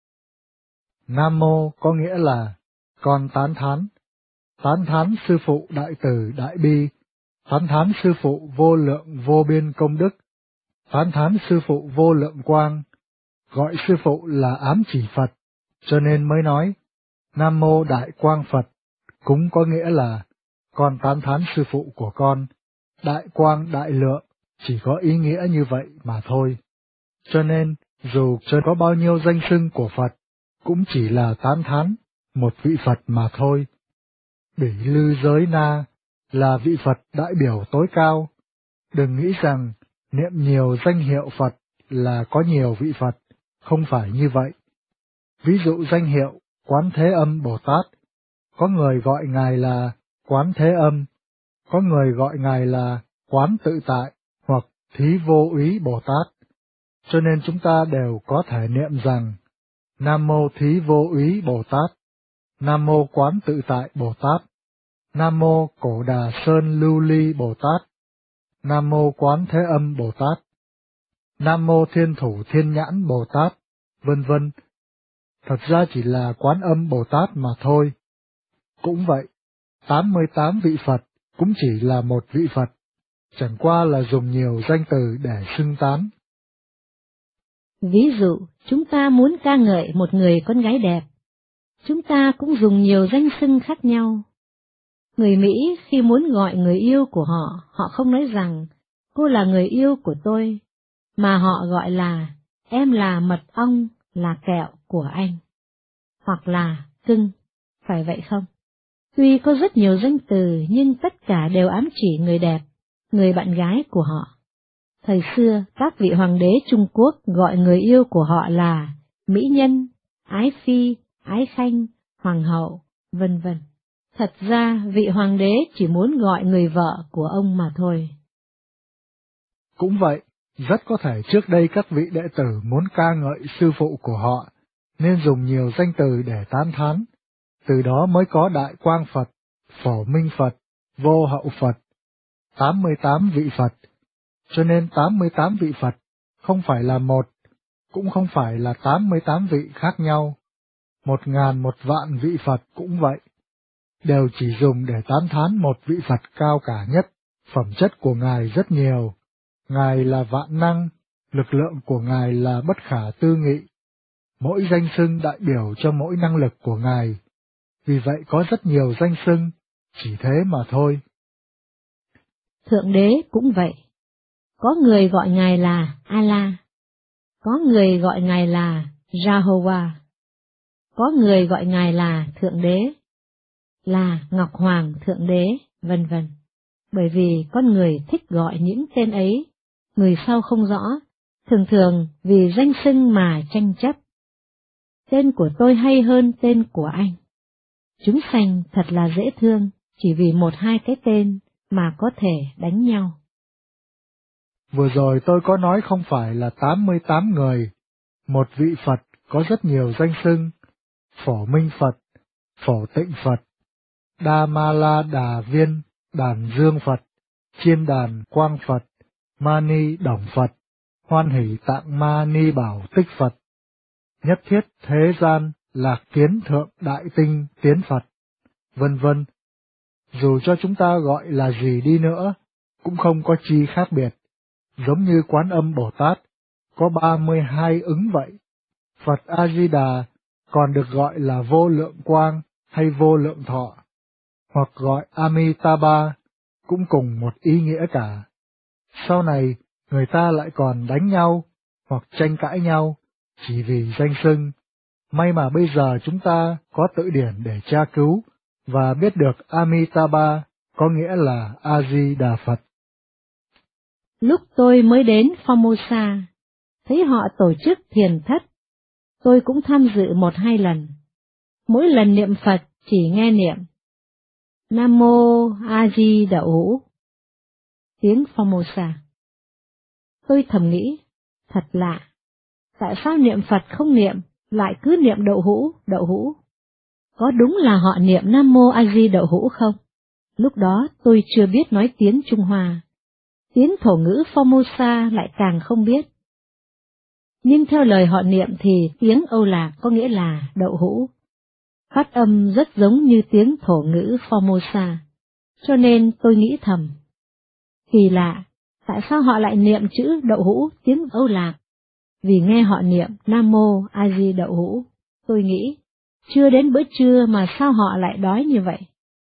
S2: Nam mô có nghĩa là con tán thán, tán thán sư phụ đại từ đại bi, tán thán sư phụ vô lượng vô biên công đức, tán thán sư phụ vô lượng quang, gọi sư phụ là ám chỉ Phật, cho nên mới nói, Nam mô đại quang Phật, cũng có nghĩa là con tán thán sư phụ của con, đại quang đại lượng, chỉ có ý nghĩa như vậy mà thôi. Cho nên, dù cho có bao nhiêu danh xưng của Phật, cũng chỉ là tán thán một vị Phật mà thôi. Bỉ Lư Giới Na là vị Phật đại biểu tối cao. Đừng nghĩ rằng niệm nhiều danh hiệu Phật là có nhiều vị Phật, không phải như vậy. Ví dụ danh hiệu Quán Thế Âm Bồ Tát, có người gọi Ngài là Quán Thế Âm, có người gọi Ngài là Quán Tự Tại hoặc Thí Vô Úy Bồ Tát. Cho nên chúng ta đều có thể niệm rằng Nam Mô Thí Vô Úy Bồ Tát, Nam Mô Quán Tự Tại Bồ Tát, Nam Mô Cổ Đà Sơn Lưu Ly Bồ Tát, Nam Mô Quán Thế Âm Bồ Tát, Nam Mô Thiên Thủ Thiên Nhãn Bồ Tát, vân vân. Thật ra chỉ là Quán Âm Bồ Tát mà thôi. Cũng vậy, tám mươi tám vị Phật cũng chỉ là một vị Phật, chẳng qua là dùng nhiều danh từ để xưng tán.
S1: Ví dụ, chúng ta muốn ca ngợi một người con gái đẹp, chúng ta cũng dùng nhiều danh xưng khác nhau. Người Mỹ khi muốn gọi người yêu của họ, họ không nói rằng, cô là người yêu của tôi, mà họ gọi là, em là mật ong, là kẹo của anh, hoặc là cưng, phải vậy không? Tuy có rất nhiều danh từ nhưng tất cả đều ám chỉ người đẹp, người bạn gái của họ. Thời xưa, các vị hoàng đế Trung Quốc gọi người yêu của họ là mỹ nhân, ái phi, ái khanh, hoàng hậu, vân vân. Thật ra, vị hoàng đế chỉ muốn gọi người vợ của ông mà thôi.
S2: Cũng vậy, rất có thể trước đây các vị đệ tử muốn ca ngợi sư phụ của họ, nên dùng nhiều danh từ để tán thán. Từ đó mới có Đại Quang Phật, Phổ Minh Phật, Vô Hậu Phật, tám mươi tám vị Phật. Cho nên tám mươi tám vị Phật không phải là một, cũng không phải là tám mươi tám vị khác nhau. Một ngàn một vạn vị Phật cũng vậy, đều chỉ dùng để tán thán một vị Phật cao cả nhất. Phẩm chất của Ngài rất nhiều, Ngài là vạn năng, lực lượng của Ngài là bất khả tư nghị. Mỗi danh xưng đại biểu cho mỗi năng lực của Ngài, vì vậy có rất nhiều danh xưng, chỉ thế mà thôi.
S1: Thượng đế cũng vậy, có người gọi Ngài là Allah, có người gọi Ngài là Jehovah, có người gọi Ngài là Thượng đế, là Ngọc Hoàng Thượng đế, vân vân. Bởi vì con người thích gọi những tên ấy, người sau không rõ, thường thường vì danh xưng mà tranh chấp. Tên của tôi hay hơn tên của anh. Chúng sanh thật là dễ thương, chỉ vì một hai cái tên mà có thể đánh nhau.
S2: Vừa rồi tôi có nói không phải là tám mươi tám người, một vị Phật có rất nhiều danh xưng: Phổ Minh Phật, Phổ Tịnh Phật, Đa Ma La Đà Viên, Đàn Dương Phật, Chiên Đàn Quang Phật, Mani Đồng Phật, Hoan Hỷ Tạng Ma Ni Bảo Tích Phật, Nhất Thiết Thế Gian Lạc Kiến Thượng Đại Tinh Tiến Phật, vân vân. Dù cho chúng ta gọi là gì đi nữa, cũng không có chi khác biệt, giống như Quán Âm Bồ Tát, có ba mươi hai ứng vậy. Phật A-di-đà còn được gọi là Vô Lượng Quang hay Vô Lượng Thọ, hoặc gọi Amitabha, cũng cùng một ý nghĩa cả. Sau này, người ta lại còn đánh nhau, hoặc tranh cãi nhau, chỉ vì danh xưng. May mà bây giờ chúng ta có tự điển để tra cứu, và biết được Amitabha có nghĩa là A-di-đà Phật.
S1: Lúc tôi mới đến Formosa, thấy họ tổ chức thiền thất, tôi cũng tham dự một hai lần. Mỗi lần niệm Phật chỉ nghe niệm Nam Mô A Di Đà Hữu, tiếng Formosa. Tôi thầm nghĩ, thật lạ, tại sao niệm Phật không niệm, lại cứ niệm đậu hũ, đậu hũ? Có đúng là họ niệm Nam Mô A Di Đà Hữu không? Lúc đó tôi chưa biết nói tiếng Trung Hoa, tiếng thổ ngữ Formosa lại càng không biết. Nhưng theo lời họ niệm thì tiếng Âu Lạc có nghĩa là đậu hũ. Phát âm rất giống như tiếng thổ ngữ Formosa, cho nên tôi nghĩ thầm. Kỳ lạ, tại sao họ lại niệm chữ đậu hũ tiếng Âu Lạc? Vì nghe họ niệm Nam Mô A Di Đà Hữu, tôi nghĩ, chưa đến bữa trưa mà sao họ lại đói như vậy?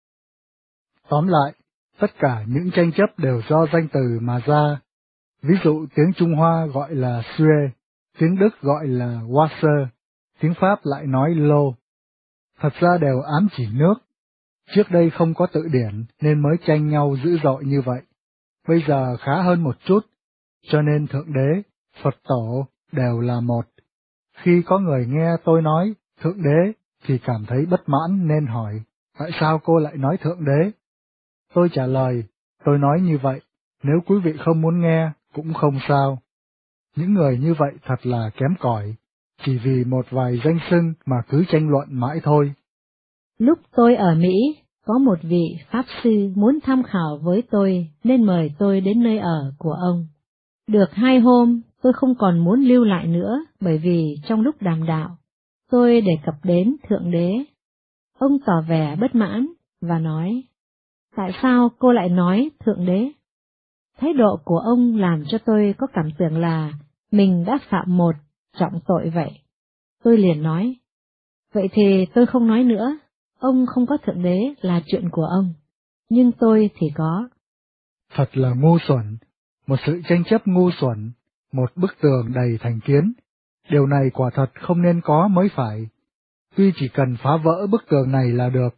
S2: Tóm lại, tất cả những tranh chấp đều do danh từ mà ra. Ví dụ tiếng Trung Hoa gọi là Sue, tiếng Đức gọi là Wasser, tiếng Pháp lại nói lô. Thật ra đều ám chỉ nước. Trước đây không có tự điển nên mới tranh nhau dữ dội như vậy. Bây giờ khá hơn một chút, cho nên Thượng Đế, Phật Tổ đều là một. Khi có người nghe tôi nói Thượng Đế thì cảm thấy bất mãn nên hỏi, tại sao cô lại nói Thượng Đế? Tôi trả lời, tôi nói như vậy, nếu quý vị không muốn nghe cũng không sao. Những người như vậy thật là kém cỏi, chỉ vì một vài danh xưng mà cứ tranh luận mãi thôi.
S1: Lúc tôi ở Mỹ, có một vị Pháp Sư muốn tham khảo với tôi nên mời tôi đến nơi ở của ông. Được hai hôm, tôi không còn muốn lưu lại nữa bởi vì trong lúc đàm đạo, tôi đề cập đến Thượng Đế. Ông tỏ vẻ bất mãn và nói, tại sao cô lại nói Thượng Đế? Thái độ của ông làm cho tôi có cảm tưởng là mình đã phạm một trọng tội vậy. Tôi liền nói, vậy thì tôi không nói nữa, ông không có Thượng Đế là chuyện của ông, nhưng tôi thì có.
S2: Thật là ngu xuẩn, một sự tranh chấp ngu xuẩn, một bức tường đầy thành kiến. Điều này quả thật không nên có mới phải. Tuy chỉ cần phá vỡ bức tường này là được,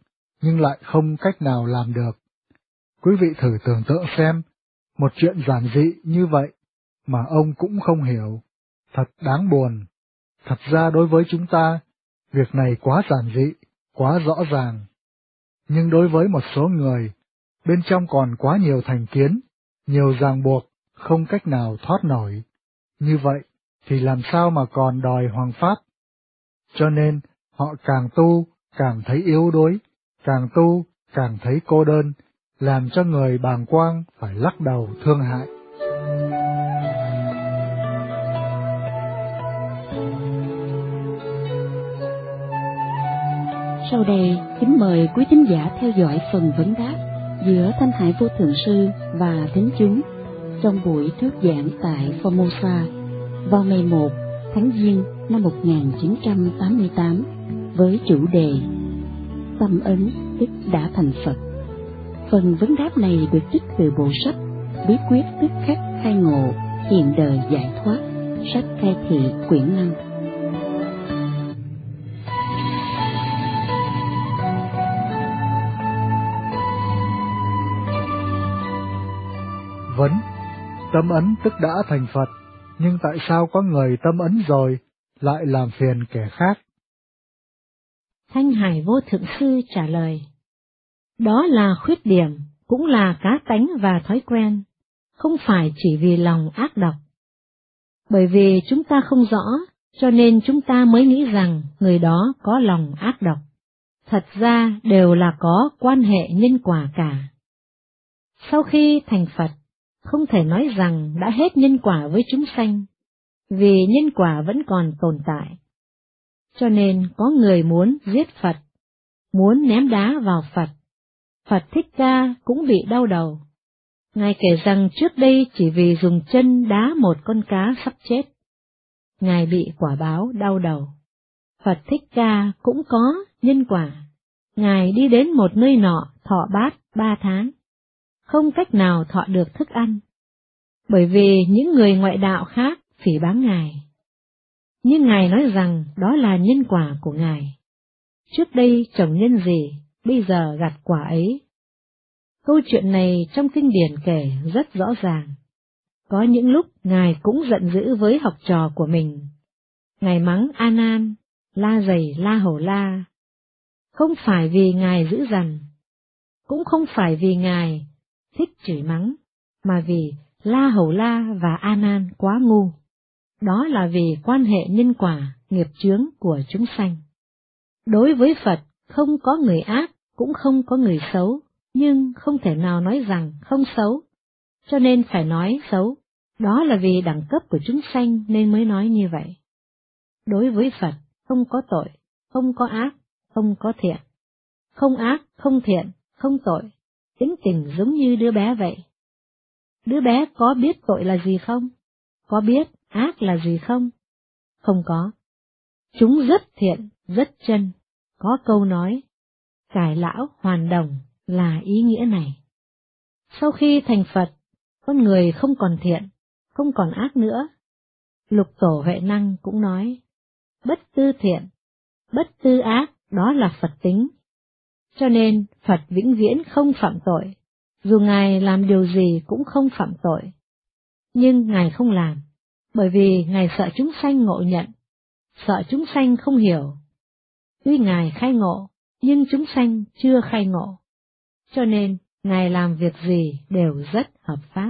S2: nhưng lại không cách nào làm được. Quý vị thử tưởng tượng xem, một chuyện giản dị như vậy mà ông cũng không hiểu, thật đáng buồn. Thật ra đối với chúng ta, việc này quá giản dị, quá rõ ràng. Nhưng đối với một số người, bên trong còn quá nhiều thành kiến, nhiều ràng buộc, không cách nào thoát nổi. Như vậy thì làm sao mà còn đòi hoàng pháp? Cho nên, họ càng tu, càng thấy yếu đuối, càng tu, càng thấy cô đơn, làm cho người bàng quang phải lắc đầu thương hại.
S3: Sau đây, kính mời quý thính giả theo dõi phần vấn đáp giữa Thanh Hải Vô Thượng Sư và thính chúng trong buổi thuyết giảng tại Formosa vào ngày một tháng Giêng năm một nghìn chín trăm tám mươi tám với chủ đề Tâm ấn tức đã thành Phật. Phần vấn đáp này được trích từ bộ sách Bí quyết tức khắc khai ngộ, hiện đời giải thoát, sách Khai Thị quyển năm.
S2: Vấn: tâm ấn tức đã thành Phật, nhưng tại sao có người tâm ấn rồi lại làm phiền kẻ khác?
S1: Thanh Hải Vô Thượng Sư trả lời: đó là khuyết điểm, cũng là cá tánh và thói quen, không phải chỉ vì lòng ác độc. Bởi vì chúng ta không rõ, cho nên chúng ta mới nghĩ rằng người đó có lòng ác độc. Thật ra đều là có quan hệ nhân quả cả. Sau khi thành Phật, không thể nói rằng đã hết nhân quả với chúng sanh, vì nhân quả vẫn còn tồn tại. Cho nên có người muốn giết Phật, muốn ném đá vào Phật. Phật Thích Ca cũng bị đau đầu. Ngài kể rằng trước đây chỉ vì dùng chân đá một con cá sắp chết, Ngài bị quả báo đau đầu. Phật Thích Ca cũng có nhân quả. Ngài đi đến một nơi nọ thọ bát ba tháng, không cách nào thọ được thức ăn, bởi vì những người ngoại đạo khác phỉ báng Ngài. Nhưng Ngài nói rằng đó là nhân quả của Ngài. Trước đây trồng nhân gì, bây giờ gặt quả ấy. Câu chuyện này trong kinh điển kể rất rõ ràng. Có những lúc Ngài cũng giận dữ với học trò của mình. Ngài mắng A Nan, la giày La Hầu La. Không phải vì Ngài dữ dằn, cũng không phải vì Ngài thích chửi mắng, mà vì La Hầu La và A Nan quá ngu. Đó là vì quan hệ nhân quả, nghiệp chướng của chúng sanh. Đối với Phật, không có người ác, cũng không có người xấu, nhưng không thể nào nói rằng không xấu, cho nên phải nói xấu. Đó là vì đẳng cấp của chúng sanh nên mới nói như vậy. Đối với Phật, không có tội, không có ác, không có thiện. Không ác, không thiện, không tội, tính tình giống như đứa bé vậy. Đứa bé có biết tội là gì không? Có biết ác là gì không? Không có. Chúng rất thiện, rất chân. Có câu nói, cải lão hoàn đồng là ý nghĩa này. Sau khi thành Phật, con người không còn thiện, không còn ác nữa. Lục Tổ Huệ Năng cũng nói, bất tư thiện, bất tư ác, đó là Phật tính. Cho nên Phật vĩnh viễn không phạm tội, dù Ngài làm điều gì cũng không phạm tội. Nhưng Ngài không làm, bởi vì Ngài sợ chúng sanh ngộ nhận, sợ chúng sanh không hiểu. Tuy Ngài khai ngộ, nhưng chúng sanh chưa khai ngộ. Cho nên Ngài làm việc gì đều rất hợp pháp.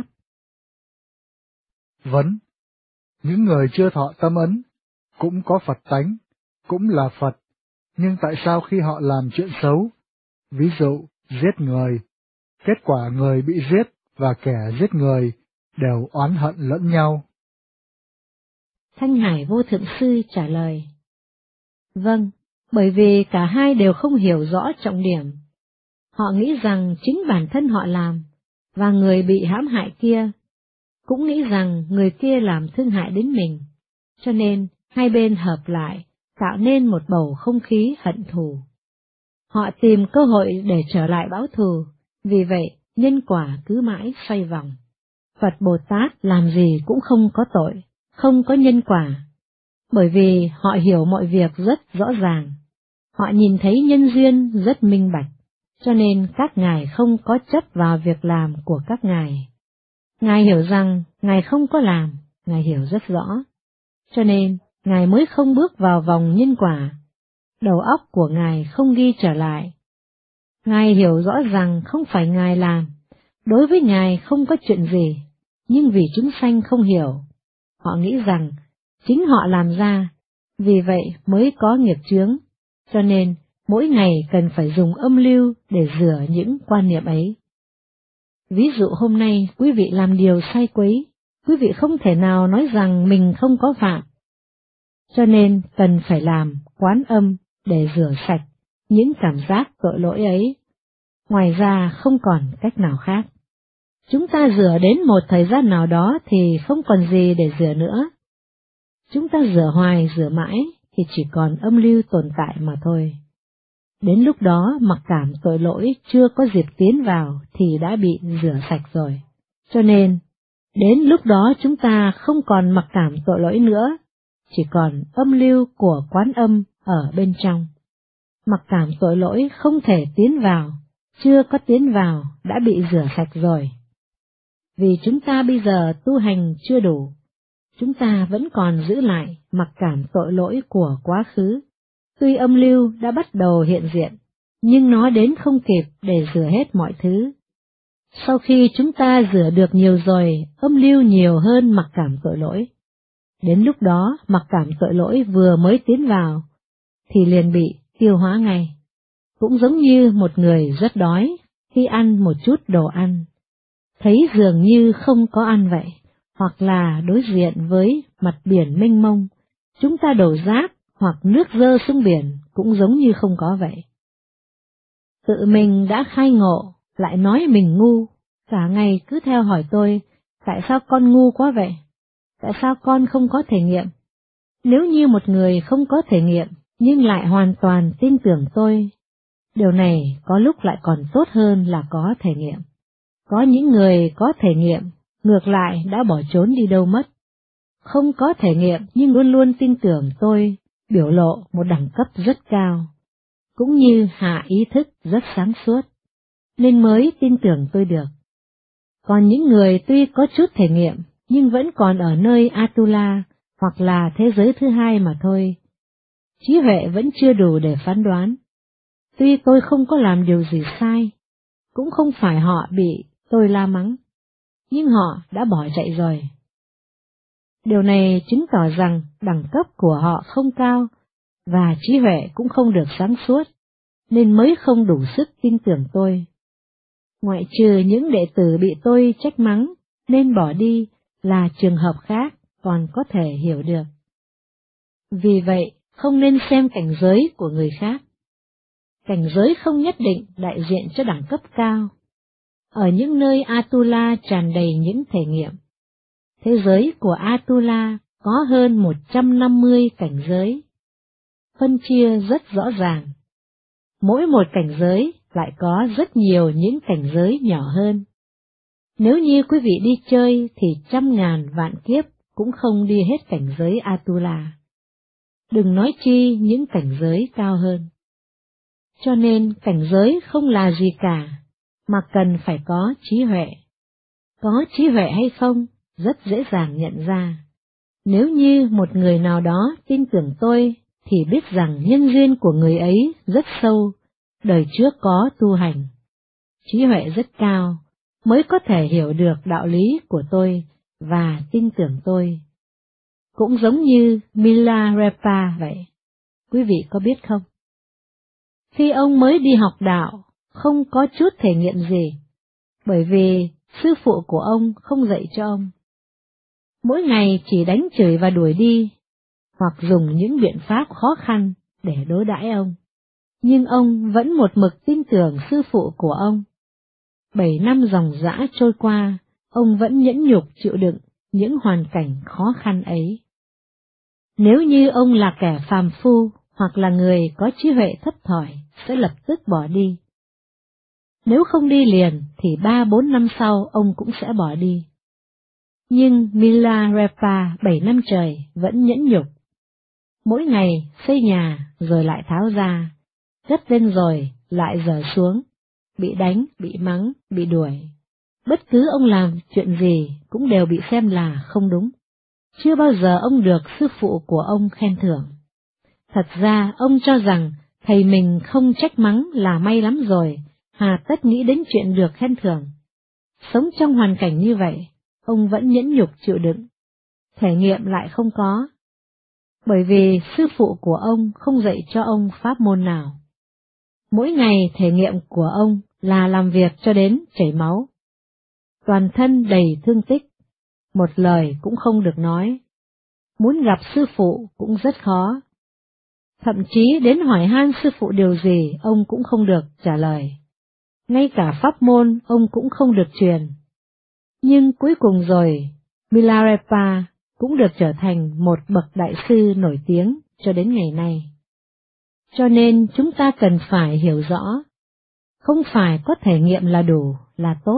S2: Vấn: những người chưa thọ tâm ấn, cũng có Phật tánh, cũng là Phật, nhưng tại sao khi họ làm chuyện xấu, ví dụ giết người, kết quả người bị giết và kẻ giết người đều oán hận lẫn nhau?
S1: Thanh Hải Vô Thượng Sư trả lời, vâng, bởi vì cả hai đều không hiểu rõ trọng điểm. Họ nghĩ rằng chính bản thân họ làm, và người bị hãm hại kia cũng nghĩ rằng người kia làm thương hại đến mình, cho nên hai bên hợp lại, tạo nên một bầu không khí hận thù. Họ tìm cơ hội để trở lại báo thù, vì vậy nhân quả cứ mãi xoay vòng. Phật Bồ Tát làm gì cũng không có tội, không có nhân quả, bởi vì họ hiểu mọi việc rất rõ ràng. Họ nhìn thấy nhân duyên rất minh bạch, cho nên các ngài không có chấp vào việc làm của các ngài. Ngài hiểu rằng ngài không có làm, ngài hiểu rất rõ, cho nên ngài mới không bước vào vòng nhân quả. Đầu óc của ngài không ghi trở lại. Ngài hiểu rõ rằng không phải ngài làm, đối với ngài không có chuyện gì, nhưng vì chúng sanh không hiểu, họ nghĩ rằng chính họ làm ra, vì vậy mới có nghiệp chướng, cho nên mỗi ngày cần phải dùng âm lưu để rửa những quan niệm ấy. Ví dụ hôm nay quý vị làm điều sai quấy, quý vị không thể nào nói rằng mình không có phạm, cho nên cần phải làm quán âm để rửa sạch những cảm giác tội lỗi ấy. Ngoài ra không còn cách nào khác. Chúng ta rửa đến một thời gian nào đó thì không còn gì để rửa nữa. Chúng ta rửa hoài rửa mãi thì chỉ còn âm lưu tồn tại mà thôi. Đến lúc đó mặc cảm tội lỗi chưa có dịp tiến vào thì đã bị rửa sạch rồi. Cho nên, đến lúc đó chúng ta không còn mặc cảm tội lỗi nữa, chỉ còn âm lưu của quán âm ở bên trong. Mặc cảm tội lỗi không thể tiến vào, chưa có tiến vào đã bị rửa sạch rồi. Vì chúng ta bây giờ tu hành chưa đủ, chúng ta vẫn còn giữ lại mặc cảm tội lỗi của quá khứ. Tuy âm lưu đã bắt đầu hiện diện, nhưng nó đến không kịp để rửa hết mọi thứ. Sau khi chúng ta rửa được nhiều rồi, âm lưu nhiều hơn mặc cảm tội lỗi. Đến lúc đó mặc cảm tội lỗi vừa mới tiến vào, thì liền bị tiêu hóa ngay. Cũng giống như một người rất đói, khi ăn một chút đồ ăn, thấy dường như không có ăn vậy, hoặc là đối diện với mặt biển mênh mông, chúng ta đổ rác hoặc nước dơ xuống biển cũng giống như không có vậy. Tự mình đã khai ngộ, lại nói mình ngu, cả ngày cứ theo hỏi tôi, tại sao con ngu quá vậy? Tại sao con không có thể nghiệm? Nếu như một người không có thể nghiệm, nhưng lại hoàn toàn tin tưởng tôi, điều này có lúc lại còn tốt hơn là có thể nghiệm. Có những người có thể nghiệm, ngược lại đã bỏ trốn đi đâu mất. Không có thể nghiệm nhưng luôn luôn tin tưởng tôi, biểu lộ một đẳng cấp rất cao, cũng như hạ ý thức rất sáng suốt, nên mới tin tưởng tôi được. Còn những người tuy có chút thể nghiệm, nhưng vẫn còn ở nơi Atula, hoặc là thế giới thứ hai mà thôi. Trí huệ vẫn chưa đủ để phán đoán. Tuy tôi không có làm điều gì sai, cũng không phải họ bị tôi la mắng, nhưng họ đã bỏ chạy rồi. Điều này chứng tỏ rằng đẳng cấp của họ không cao, và trí huệ cũng không được sáng suốt, nên mới không đủ sức tin tưởng tôi. Ngoại trừ những đệ tử bị tôi trách mắng nên bỏ đi là trường hợp khác còn có thể hiểu được. Vì vậy, không nên xem cảnh giới của người khác. Cảnh giới không nhất định đại diện cho đẳng cấp cao. Ở những nơi Atula tràn đầy những thể nghiệm. Thế giới của Atula có hơn một trăm năm mươi cảnh giới. Phân chia rất rõ ràng. Mỗi một cảnh giới lại có rất nhiều những cảnh giới nhỏ hơn. Nếu như quý vị đi chơi thì trăm ngàn vạn kiếp cũng không đi hết cảnh giới Atula. Đừng nói chi những cảnh giới cao hơn. Cho nên cảnh giới không là gì cả, mà cần phải có trí huệ. Có trí huệ hay không, rất dễ dàng nhận ra. Nếu như một người nào đó tin tưởng tôi, thì biết rằng nhân duyên của người ấy rất sâu, đời trước có tu hành. Trí huệ rất cao, mới có thể hiểu được đạo lý của tôi và tin tưởng tôi. Cũng giống như Milarepa vậy, quý vị có biết không? Khi ông mới đi học đạo, không có chút thể nghiệm gì, bởi vì sư phụ của ông không dạy cho ông. Mỗi ngày chỉ đánh chửi và đuổi đi, hoặc dùng những biện pháp khó khăn để đối đãi ông. Nhưng ông vẫn một mực tin tưởng sư phụ của ông. Bảy năm dòng dã trôi qua, ông vẫn nhẫn nhục chịu đựng những hoàn cảnh khó khăn ấy. Nếu như ông là kẻ phàm phu, hoặc là người có trí huệ thấp thỏi, sẽ lập tức bỏ đi. Nếu không đi liền, thì ba bốn năm sau ông cũng sẽ bỏ đi. Nhưng Milarepa bảy năm trời vẫn nhẫn nhục. Mỗi ngày xây nhà rồi lại tháo ra, cất lên rồi lại dỡ xuống, bị đánh, bị mắng, bị đuổi. Bất cứ ông làm chuyện gì cũng đều bị xem là không đúng. Chưa bao giờ ông được sư phụ của ông khen thưởng. Thật ra ông cho rằng thầy mình không trách mắng là may lắm rồi, hà tất nghĩ đến chuyện được khen thưởng. Sống trong hoàn cảnh như vậy, ông vẫn nhẫn nhục chịu đựng. Thể nghiệm lại không có, bởi vì sư phụ của ông không dạy cho ông pháp môn nào. Mỗi ngày thể nghiệm của ông là làm việc cho đến chảy máu. Toàn thân đầy thương tích, một lời cũng không được nói. Muốn gặp sư phụ cũng rất khó. Thậm chí đến hỏi han sư phụ điều gì ông cũng không được trả lời. Ngay cả pháp môn ông cũng không được truyền. Nhưng cuối cùng rồi, Milarepa cũng được trở thành một bậc đại sư nổi tiếng cho đến ngày nay. Cho nên chúng ta cần phải hiểu rõ, không phải có thể nghiệm là đủ, là tốt.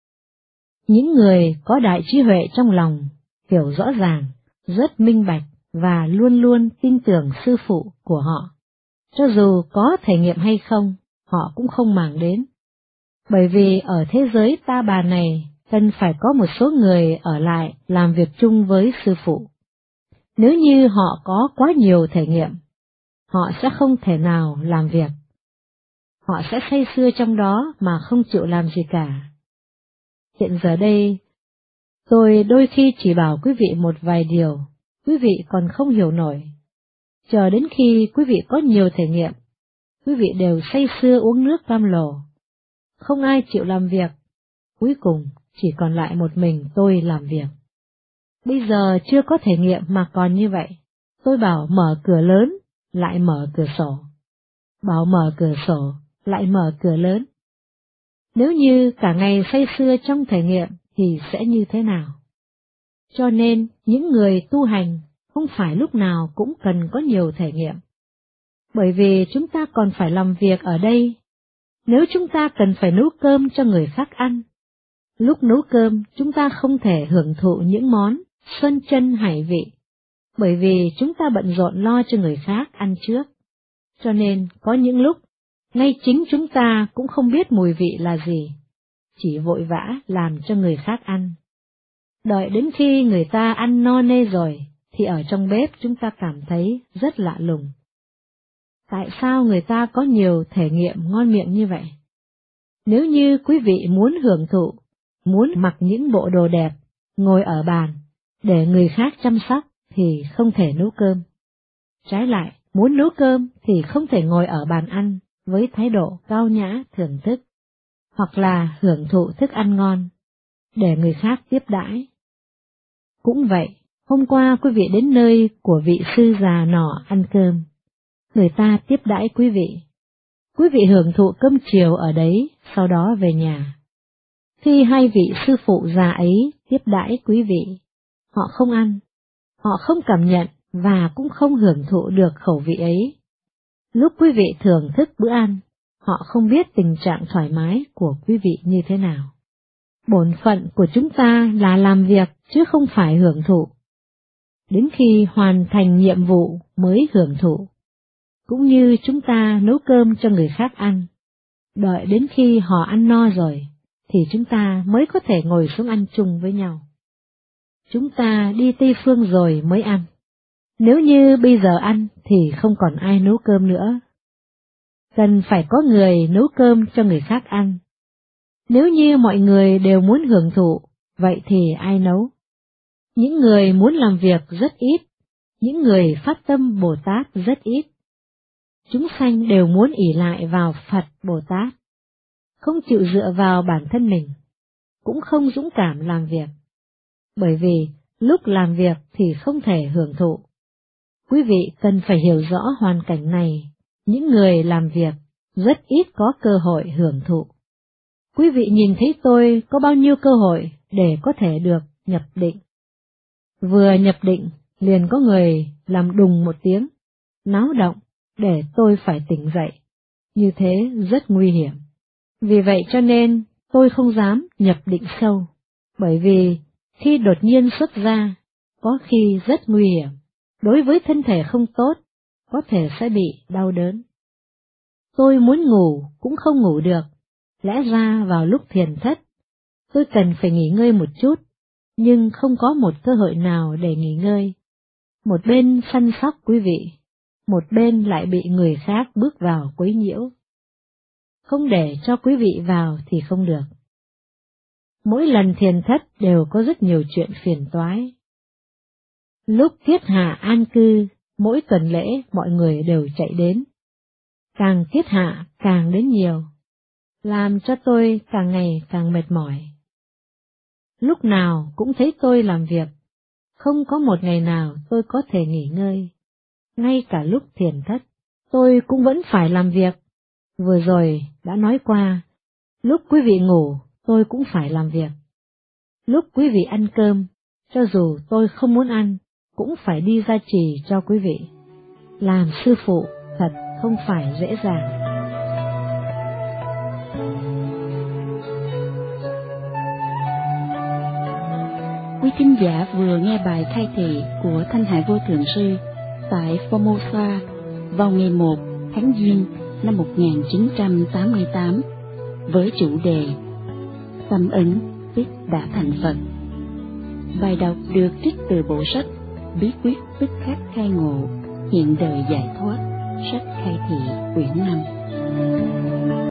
S1: Những người có đại trí huệ trong lòng, hiểu rõ ràng, rất minh bạch và luôn luôn tin tưởng sư phụ của họ. Cho dù có thể nghiệm hay không, họ cũng không màng đến. Bởi vì ở thế giới ta bà này, cần phải có một số người ở lại làm việc chung với sư phụ. Nếu như họ có quá nhiều thể nghiệm, họ sẽ không thể nào làm việc. Họ sẽ say sưa trong đó mà không chịu làm gì cả. Hiện giờ đây, tôi đôi khi chỉ bảo quý vị một vài điều, quý vị còn không hiểu nổi. Chờ đến khi quý vị có nhiều thể nghiệm, quý vị đều say sưa uống nước cam lồ. Không ai chịu làm việc, cuối cùng chỉ còn lại một mình tôi làm việc. Bây giờ chưa có thể nghiệm mà còn như vậy, tôi bảo mở cửa lớn, lại mở cửa sổ. Bảo mở cửa sổ, lại mở cửa lớn. Nếu như cả ngày say sưa trong thể nghiệm thì sẽ như thế nào? Cho nên, những người tu hành không phải lúc nào cũng cần có nhiều thể nghiệm. Bởi vì chúng ta còn phải làm việc ở đây. Nếu chúng ta cần phải nấu cơm cho người khác ăn, lúc nấu cơm chúng ta không thể hưởng thụ những món xuân chân hải vị, bởi vì chúng ta bận rộn lo cho người khác ăn trước. Cho nên có những lúc, ngay chính chúng ta cũng không biết mùi vị là gì, chỉ vội vã làm cho người khác ăn. Đợi đến khi người ta ăn no nê rồi, thì ở trong bếp chúng ta cảm thấy rất lạ lùng. Tại sao người ta có nhiều thể nghiệm ngon miệng như vậy? Nếu như quý vị muốn hưởng thụ, muốn mặc những bộ đồ đẹp, ngồi ở bàn, để người khác chăm sóc, thì không thể nấu cơm. Trái lại, muốn nấu cơm thì không thể ngồi ở bàn ăn với thái độ cao nhã thưởng thức, hoặc là hưởng thụ thức ăn ngon, để người khác tiếp đãi. Cũng vậy, hôm qua quý vị đến nơi của vị sư già nọ ăn cơm, người ta tiếp đãi quý vị. Quý vị hưởng thụ cơm chiều ở đấy, sau đó về nhà. Khi hai vị sư phụ già ấy tiếp đãi quý vị, họ không ăn, họ không cảm nhận và cũng không hưởng thụ được khẩu vị ấy. Lúc quý vị thưởng thức bữa ăn, họ không biết tình trạng thoải mái của quý vị như thế nào. Bổn phận của chúng ta là làm việc chứ không phải hưởng thụ. Đến khi hoàn thành nhiệm vụ mới hưởng thụ. Cũng như chúng ta nấu cơm cho người khác ăn, đợi đến khi họ ăn no rồi, thì chúng ta mới có thể ngồi xuống ăn chung với nhau. Chúng ta đi Tây Phương rồi mới ăn. Nếu như bây giờ ăn thì không còn ai nấu cơm nữa. Cần phải có người nấu cơm cho người khác ăn. Nếu như mọi người đều muốn hưởng thụ, vậy thì ai nấu? Những người muốn làm việc rất ít, những người phát tâm Bồ Tát rất ít. Chúng sanh đều muốn ỷ lại vào Phật Bồ Tát, không chịu dựa vào bản thân mình, cũng không dũng cảm làm việc. Bởi vì lúc làm việc thì không thể hưởng thụ. Quý vị cần phải hiểu rõ hoàn cảnh này, những người làm việc rất ít có cơ hội hưởng thụ. Quý vị nhìn thấy tôi có bao nhiêu cơ hội để có thể được nhập định. Vừa nhập định, liền có người làm đùng một tiếng, náo động, để tôi phải tỉnh dậy. Như thế rất nguy hiểm. Vì vậy cho nên tôi không dám nhập định sâu, bởi vì khi đột nhiên xuất ra, có khi rất nguy hiểm. Đối với thân thể không tốt, có thể sẽ bị đau đớn. Tôi muốn ngủ cũng không ngủ được, Lẽ ra vào lúc thiền thất, tôi cần phải nghỉ ngơi một chút, nhưng không có một cơ hội nào để nghỉ ngơi. Một bên săn sóc quý vị, một bên lại bị người khác bước vào quấy nhiễu. Không để cho quý vị vào thì không được. Mỗi lần thiền thất đều có rất nhiều chuyện phiền toái. Lúc thiết hạ an cư, mỗi tuần lễ mọi người đều chạy đến. Càng thiết hạ càng đến nhiều, làm cho tôi càng ngày càng mệt mỏi. Lúc nào cũng thấy tôi làm việc, không có một ngày nào tôi có thể nghỉ ngơi. Ngay cả lúc thiền thất, tôi cũng vẫn phải làm việc. Vừa rồi đã nói qua, lúc quý vị ngủ, tôi cũng phải làm việc. Lúc quý vị ăn cơm, cho dù tôi không muốn ăn, cũng phải đi ra trì cho quý vị. Làm sư phụ thật không phải dễ dàng.
S3: Quý thính giả vừa nghe bài khai thị của Thanh Hải Vô Thượng Sư tại Formosa vào ngày một tháng Giêng năm một nghìn chín trăm tám mươi tám với chủ đề Tâm ứng tức đã thành Phật. Bài đọc được trích từ bộ sách Bí quyết tức khắc khai ngộ, hiện đời giải thoát, sách khai thị quyển năm.